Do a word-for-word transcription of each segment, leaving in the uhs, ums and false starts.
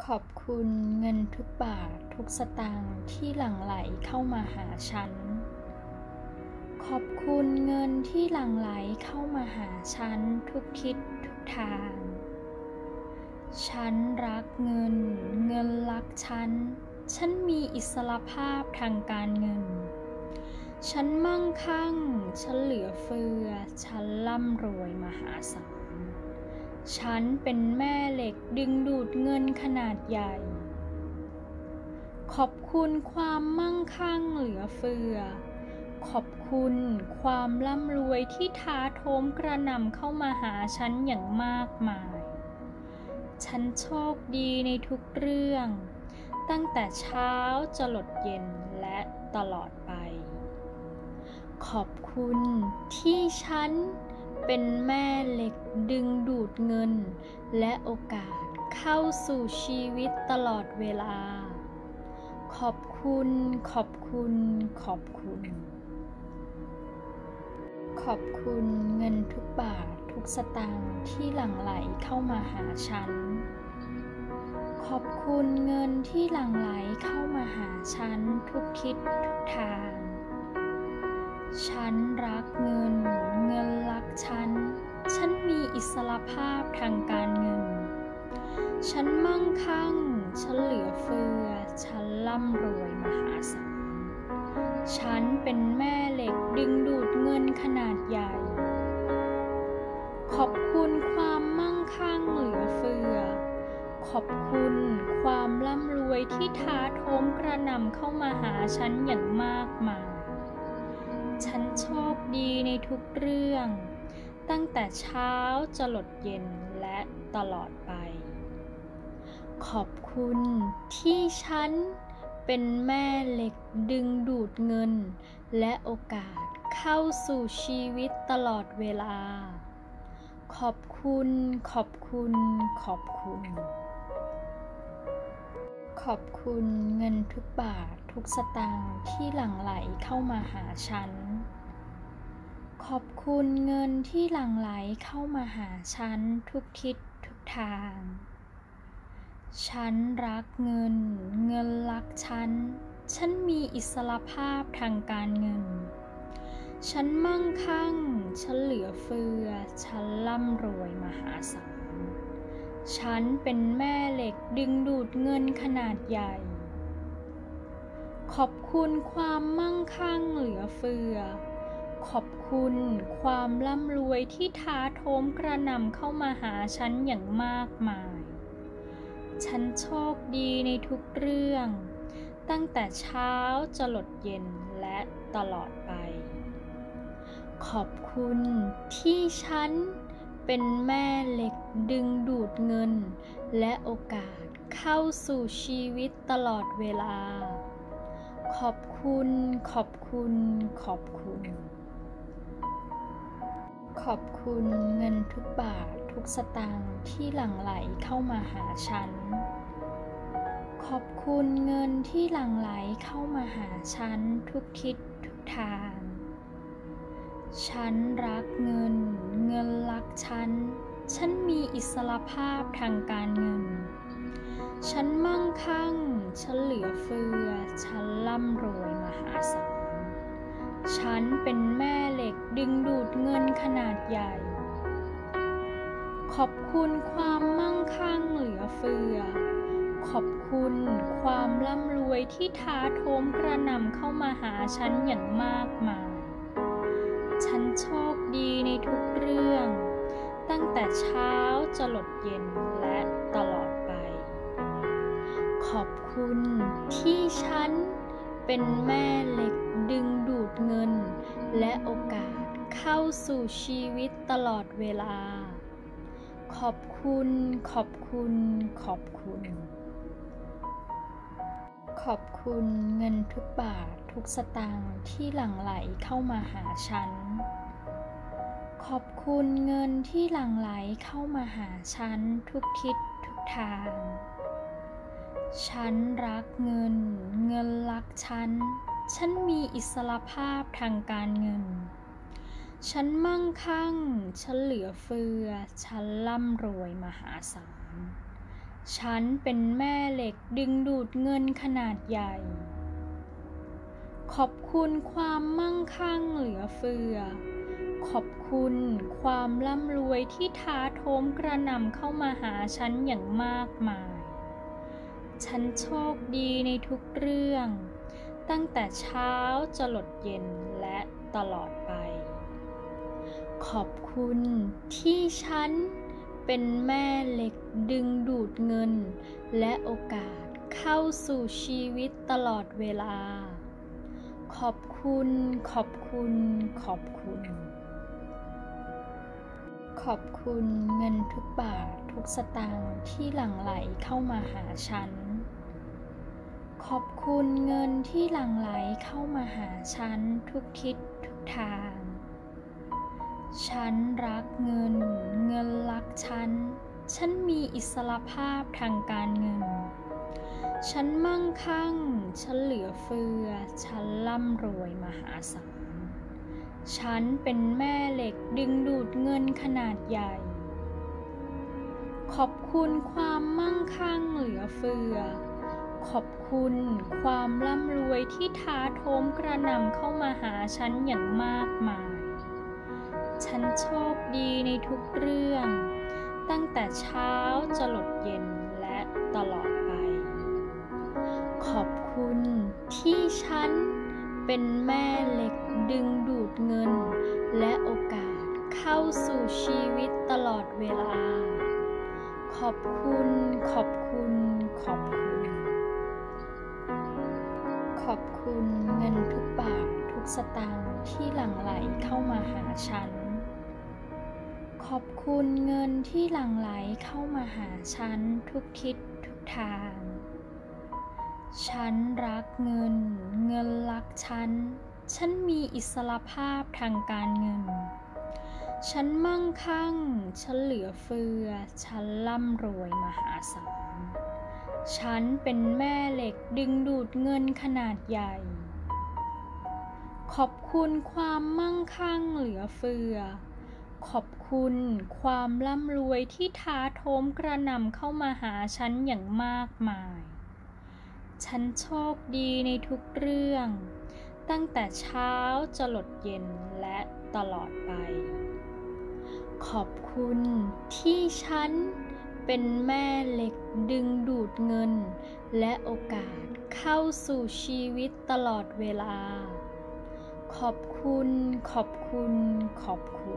ขอบคุณเงินทุกบาททุกสตางค์ที่หลั่งไหลเข้ามาหาฉัน ขอบคุณเงินที่หลั่งไหลเข้ามาหาฉันทุกทิศทุกทาง ฉันรักเงิน เงินรักฉัน ฉันมีอิสรภาพทางการเงิน ฉันมั่งคั่ง ฉันเหลือเฟือ ฉันร่ำรวยมหาศาล ฉันเป็นแม่เหล็กดึงดูดเงินขนาดใหญ่ ขอบคุณความมั่งคั่งเหลือเฟือ ขอบคุณความร่ำรวยที่ท้าโถมกระหน่ำเข้ามาหาฉันอย่างมากมาย ฉันโชคดีในทุกเรื่อง ตั้งแต่เช้าจรดเย็นและตลอดไป ขอบคุณที่ฉันเป็นแม่เหล็กดึงดูดเงินและโอกาสเข้าสู่ชีวิตตลอดเวลา ขอบคุณ ขอบคุณ ขอบคุณ ขอบคุณเงินทุกบาททุกสตางค์ที่หลั่งไหลเข้ามาหาฉัน ขอบคุณเงินที่หลั่งไหลเข้ามาหาฉันทุกทิศทุกทาง ฉันรักเงิน เงินรักฉัน ฉันมีอิสรภาพทางการเงิน ฉันมั่งคั่ง ฉันเหลือเฟือ ฉันร่ำรวยมหาศาล ฉันเป็นแม่เหล็กดึงดูดเงินขนาดใหญ่ ขอบคุณความมั่งคั่งเหลือเฟือ ขอบคุณความร่ำรวยที่ท้าโถมกระหน่ำเข้ามาหาฉันอย่างมากมาย ฉันโชคดีในทุกเรื่อง ตั้งแต่เช้าจรดเย็นและตลอดไป ขอบคุณที่ฉันเป็นแม่เหล็กดึงดูดเงินและโอกาสเข้าสู่ชีวิตตลอดเวลา ขอบคุณ ขอบคุณ ขอบคุณ ขอบคุณเงินทุกบาททุกสตางค์ที่หลั่งไหลเข้ามาหาฉัน ขอบคุณเงินที่หลั่งไหลเข้ามาหาฉันทุกทิศทุกทาง ฉันรักเงิน เงินรักฉัน ฉันมีอิสรภาพทางการเงิน ฉันมั่งคั่ง ฉันเหลือเฟือ ฉันร่ำรวยมหาศาล ฉันเป็นแม่เหล็กดึงดูดเงินขนาดใหญ่ ขอบคุณความมั่งคั่งเหลือเฟือ ขอบคุณความร่ำรวยที่ท้าโถมกระหน่ำเข้ามาหาฉันอย่างมากมาย ฉันโชคดีในทุกเรื่อง ตั้งแต่เช้าจรดเย็นและตลอดไป ขอบคุณที่ฉันเป็นแม่เหล็กดึงดูดเงินและโอกาสเข้าสู่ชีวิตตลอดเวลา ขอบคุณ ขอบคุณ ขอบคุณ ขอบคุณเงินทุกบาททุกสตางค์ที่หลั่งไหลเข้ามาหาฉัน ขอบคุณเงินที่หลั่งไหลเข้ามาหาฉันทุกทิศทุกทาง ฉันรักเงิน เงินรักฉัน ฉันมีอิสรภาพทางการเงิน ฉันมั่งคั่ง ฉันเหลือเฟือ ฉันร่ำรวยมหาศาล ฉันเป็นแม่เหล็กดึงดูดเงินขนาดใหญ่ ขอบคุณความมั่งคั่งเหลือเฟือ ขอบคุณความร่ำรวยที่ท้าโถมกระหน่ำเข้ามาหาฉันอย่างมากมาย ฉันโชคดีในทุกเรื่อง ตั้งแต่เช้าจรดเย็นและตลอดไป ขอบคุณที่ฉันเป็นแม่เหล็กดึงดูดเงินและโอกาสเข้าสู่ชีวิตตลอดเวลา ขอบคุณ ขอบคุณ ขอบคุณ ขอบคุณเงินทุกบาททุกสตางค์ที่หลั่งไหลเข้ามาหาฉัน ขอบคุณเงินที่หลั่งไหลเข้ามาหาฉันทุกทิศทุกทาง ฉันรักเงิน เงินรักฉัน ฉันมีอิสรภาพทางการเงิน ฉันมั่งคั่ง ฉันเหลือเฟือ ฉันร่ำรวยมหาศาลฉันเป็นแม่เหล็กดึงดูดเงินขนาดใหญ่ ขอบคุณความมั่งคั่งเหลือเฟือ ขอบคุณความร่ำรวยที่ท้าโถมกระหน่ำเข้ามาหาฉันอย่างมากมาย ฉันโชคดีในทุกเรื่อง ตั้งแต่เช้าจรดเย็นและตลอดไป ขอบคุณที่ฉันเป็นแม่เหล็กดึงดูดเงินและโอกาสเข้าสู่ชีวิตตลอดเวลา ขอบคุณ ขอบคุณ ขอบคุณ ขอบคุณเงินทุกบาททุกสตางค์ที่หลั่งไหลเข้ามาหาฉัน ขอบคุณเงินที่หลั่งไหลเข้ามาหาฉันทุกทิศทุกทาง ฉันรักเงิน เงินรักฉัน ฉันมีอิสรภาพทางการเงิน ฉันมั่งคั่ง ฉันเหลือเฟือ ฉันร่ำรวยมหาศาล ฉันเป็นแม่เหล็กดึงดูดเงินขนาดใหญ่ ขอบคุณความมั่งคั่งเหลือเฟือ ขอบคุณความร่ำรวยที่ท้าโถมกระหน่ำเข้ามาหาฉันอย่างมากมาย ฉันโชคดีในทุกเรื่อง ตั้งแต่เช้าจรดเย็นและตลอดไป ขอบคุณที่ฉันเป็นแม่เหล็กดึงดูดเงินและโอกาสเข้าสู่ชีวิตตลอดเวลา ขอบคุณ ขอบคุณ ขอบคุณ ขอบคุณเงินทุกบาททุกสตางค์ที่หลั่งไหลเข้ามาหาฉัน ขอบคุณเงินที่หลั่งไหลเข้ามาหาฉันทุกทิศทุกทาง ฉันรักเงิน เงินรักฉัน ฉันมีอิสรภาพทางการเงิน ฉันมั่งคั่ง ฉันเหลือเฟือ ฉันร่ำรวยมหาศาล ฉันเป็นแม่เหล็กดึงดูดเงินขนาดใหญ่ ขอบคุณความมั่งคั่งเหลือเฟือ ขอบคุณความร่ำรวยที่ท้าโถมกระหน่ำเข้ามาหาฉันอย่างมากมาย ฉันโชคดีในทุกเรื่อง ตั้งแต่เช้าจรดเย็นและตลอดไป ขอบคุณที่ฉันเป็นแม่เหล็กดึงดูดเงินและโอกาสเข้าสู่ชีวิตตลอดเวลา ขอบคุณ ขอบคุณ ขอบคุณ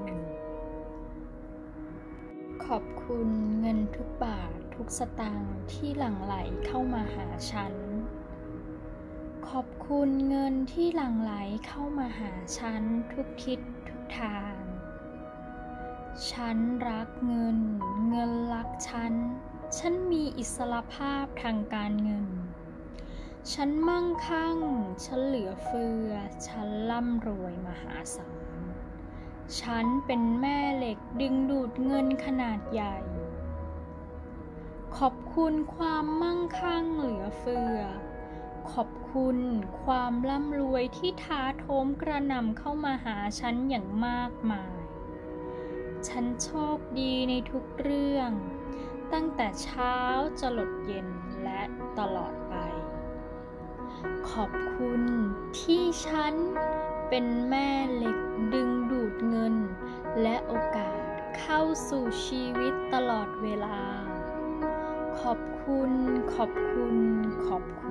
ขอบคุณเงินทุกบาททุกสตางค์ที่หลั่งไหลเข้ามาหาฉัน ขอบคุณเงินที่หลั่งไหลเข้ามาหาฉันทุกทิศทุกทาง ฉันรักเงิน เงินรักฉัน ฉันมีอิสรภาพทางการเงิน ฉันมั่งคั่ง ฉันเหลือเฟือ ฉันร่ำรวยมหาศาล ฉันเป็นแม่เหล็กดึงดูดเงินขนาดใหญ่ ขอบคุณความมั่งคั่งเหลือเฟือ ขอบคุณความร่ำรวยที่ท้าโถมกระหน่ำเข้ามาหาฉันอย่างมากมาย ฉันโชคดีในทุกเรื่อง ตั้งแต่เช้าจรดเย็นและตลอดไป ขอบคุณที่ฉันเป็นแม่เหล็กดึงดูดเงินและโอกาสเข้าสู่ชีวิตตลอดเวลา ขอบคุณ ขอบคุณ ขอบคุณ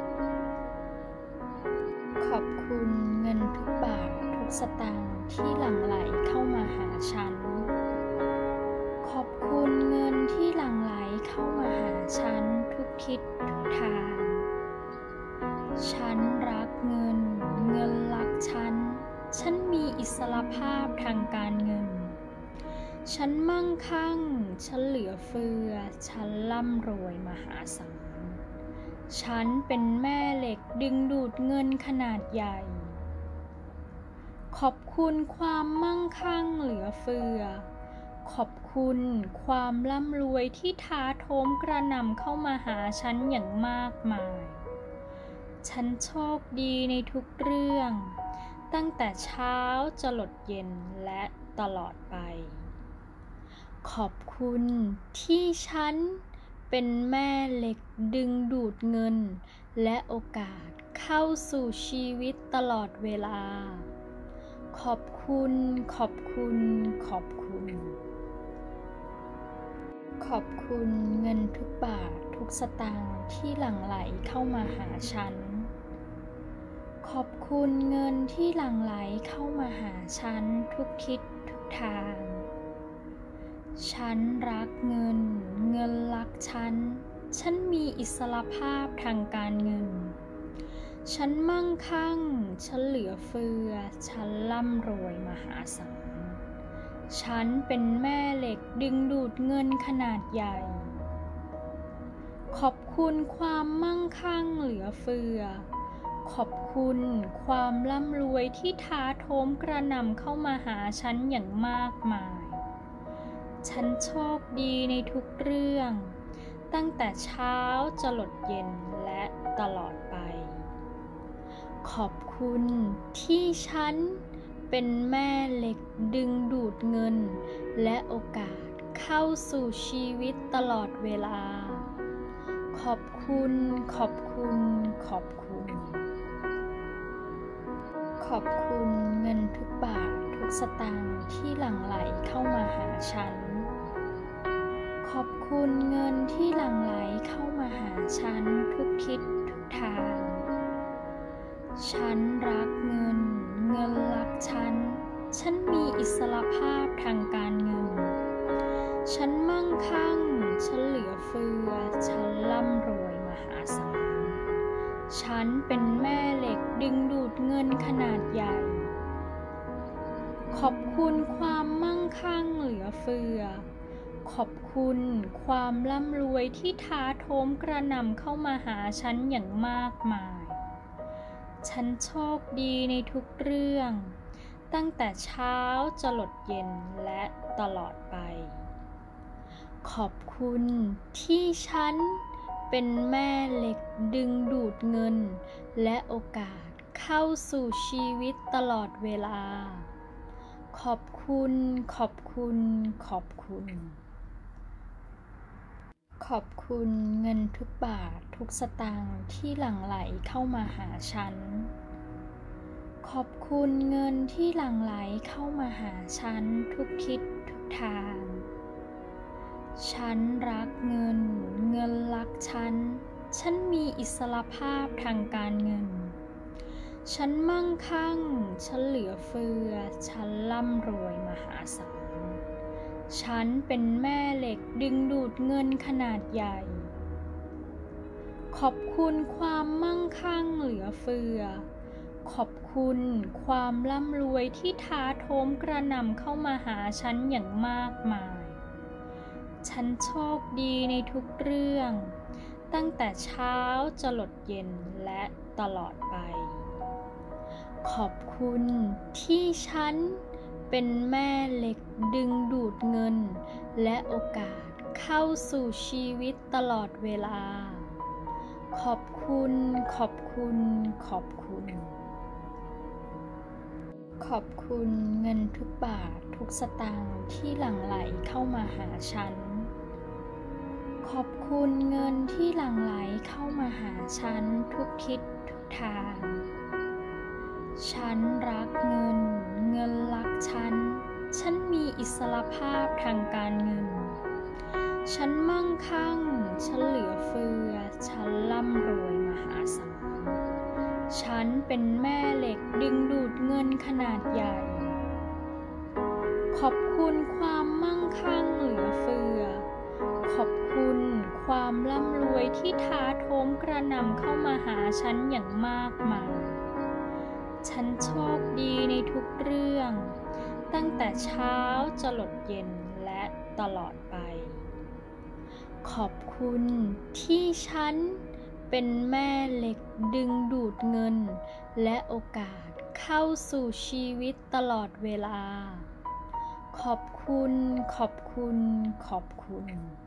ขอบคุณเงินทุกบาททุกสตางค์ที่หลั่งไหลเข้ามาหาฉัน ขอบคุณเงินที่หลั่งไหลเข้ามาหาฉันทุกทิศทุกทาง ฉันรักเงิน เงินรักฉัน ฉันมีอิสรภาพทางการเงิน ฉันมั่งคั่ง ฉันเหลือเฟือ ฉันร่ำรวยมหาศาล ฉันเป็นแม่เหล็กดึงดูดเงินขนาดใหญ่ ขอบคุณความมั่งคั่งเหลือเฟือ ขอบคุณความร่ำรวยที่ท้าโถมกระหน่ำเข้ามาหาฉันอย่างมากมาย ฉันโชคดีในทุกเรื่อง ตั้งแต่เช้าจรดเย็นและตลอดไป ขอบคุณที่ฉันเป็นแม่เหล็กดึงดูดเงินและโอกาสเข้าสู่ชีวิตตลอดเวลาขอบคุณขอบคุณขอบคุณขอบคุณเงินทุกบาททุกสตางค์ที่หลั่งไหลเข้ามาหาฉันขอบคุณเงินที่หลั่งไหลเข้ามาหาฉันทุกทิศทุกทางฉันรักเงินเงินรักฉันฉันมีอิสรภาพทางการเงินฉันมั่งคั่งฉันเหลือเฟือฉันร่ำรวยมหาศาลฉันเป็นแม่เหล็กดึงดูดเงินขนาดใหญ่ขอบคุณความมั่งคั่งเหลือเฟือขอบคุณความร่ำรวยที่ท้าโถมกระหน่ำเข้ามาหาฉันอย่างมากมายฉันโชคดีในทุกเรื่องตั้งแต่เช้าจรดเย็นและตลอดไปขอบคุณที่ฉันเป็นแม่เหล็กดึงดูดเงินและโอกาสเข้าสู่ชีวิตตลอดเวลาขอบคุณขอบคุณขอบคุณขอบคุณเงินทุกบาททุกสตางค์ที่หลั่งไหลเข้ามาหาฉันขอบคุณเงินที่หลั่งไหลเข้ามาหาฉันทุกทิศทุกทางฉันรักเงินเงินรักฉันฉันมีอิสรภาพทางการเงินฉันมั่งคั่งฉันเหลือเฟือฉันร่ำรวยมหาศาลฉันเป็นแม่เหล็กดึงดูดเงินขนาดใหญ่ขอบคุณความมั่งคั่งเหลือเฟือขอบคุณความร่ำรวยที่ท้าโถมกระหน่ำเข้ามาหาฉันอย่างมากมายฉันโชคดีในทุกเรื่องตั้งแต่เช้าจรดเย็นและตลอดไปขอบคุณที่ฉันเป็นแม่เหล็กดึงดูดเงินและโอกาสเข้าสู่ชีวิตตลอดเวลาขอบคุณขอบคุณขอบคุณขอบคุณเงินทุกบาททุกสตางค์ที่หลั่งไหลเข้ามาหาฉันขอบคุณเงินที่หลั่งไหลเข้ามาหาฉันทุกทิศทุกทางฉันรักเงินเงินรักฉันฉันมีอิสรภาพทางการเงินฉันมั่งคั่งฉันเหลือเฟือฉันร่ำรวยมหาศาลฉันเป็นแม่เหล็กดึงดูดเงินขนาดใหญ่ขอบคุณความมั่งคั่งเหลือเฟือขอบคุณความร่ำรวยที่ท้าโถมกระหน่ำเข้ามาหาฉันอย่างมากมายฉันโชคดีในทุกเรื่องตั้งแต่เช้าจรดเย็นและตลอดไปขอบคุณที่ฉันเป็นแม่เหล็กดึงดูดเงินและโอกาสเข้าสู่ชีวิตตลอดเวลาขอบคุณขอบคุณขอบคุณขอบคุณเงินทุกบาททุกสตางค์ที่หลั่งไหลเข้ามาหาฉันขอบคุณเงินที่หลั่งไหลเข้ามาหาฉันทุกทิศทุกทางฉันรักเงินเงินรักฉันฉันมีอิสรภาพทางการเงินฉันมั่งคั่งฉันเหลือเฟือฉันร่ำรวยมหาศาลฉันเป็นแม่เหล็กดึงดูดเงินขนาดใหญ่ขอบคุณความมั่งคั่งเหลือเฟือขอบคุณความร่ำรวยที่ท้าโถมกระหน่ำเข้ามาหาฉันอย่างมากมายฉันโชคดีในทุกเรื่องตั้งแต่เช้าจรดเย็นและตลอดไปขอบคุณที่ฉันเป็นแม่เหล็กดึงดูดเงินและโอกาสเข้าสู่ชีวิตตลอดเวลาขอบคุณขอบคุณขอบคุณ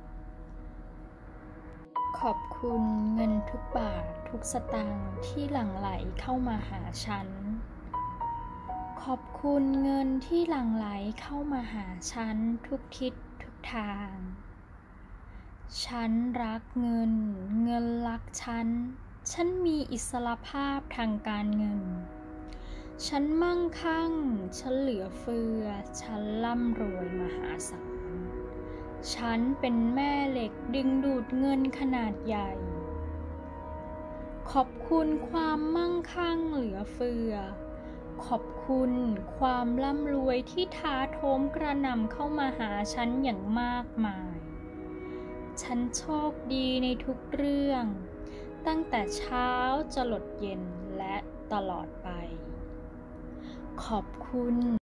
ขอบคุณเงินทุกบาททุกสตางค์ที่หลั่งไหลเข้ามาหาฉันขอบคุณเงินที่หลั่งไหลเข้ามาหาฉันทุกทิศทุกทางฉันรักเงินเงินรักฉันฉันมีอิสรภาพทางการเงินฉันมั่งคั่งฉันเหลือเฟือฉันร่ำรวยมหาศาลฉันเป็นแม่เหล็กดึงดูดเงินขนาดใหญ่ขอบคุณความมั่งคั่งเหลือเฟือขอบคุณความร่ำรวยที่ท้าโถมกระหน่ำเข้ามาหาฉันอย่างมากมายฉันโชคดีในทุกเรื่องตั้งแต่เช้าจรดเย็นและตลอดไปขอบคุณ